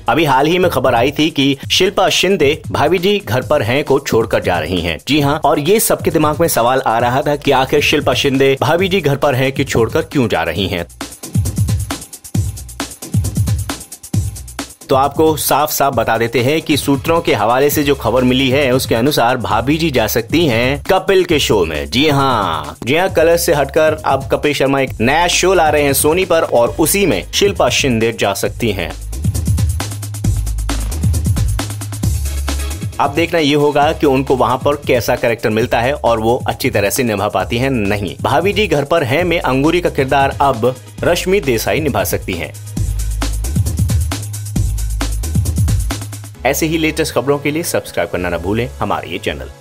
अभी हाल ही में खबर आई थी कि शिल्पा शिंदे भाभी जी घर पर हैं को छोड़कर जा रही हैं। जी हाँ, और ये सबके दिमाग में सवाल आ रहा था कि आखिर शिल्पा शिंदे भाभी जी घर पर हैं कि छोड़कर क्यों जा रही हैं। तो आपको साफ साफ बता देते हैं कि सूत्रों के हवाले से जो खबर मिली है उसके अनुसार भाभी जी जा सकती हैं कपिल के शो में। जी हाँ, कलर्स से हटकर अब कपिल शर्मा एक नया शो ला रहे हैं सोनी पर और उसी में शिल्पा शिंदे जा सकती हैं। अब देखना ये होगा कि उनको वहां पर कैसा कैरेक्टर मिलता है और वो अच्छी तरह से निभा पाती हैं नहीं। भाभी जी घर पर हैं में अंगूरी का किरदार अब रश्मि देसाई निभा सकती हैं। ऐसे ही लेटेस्ट खबरों के लिए सब्सक्राइब करना न भूलें हमारे ये चैनल।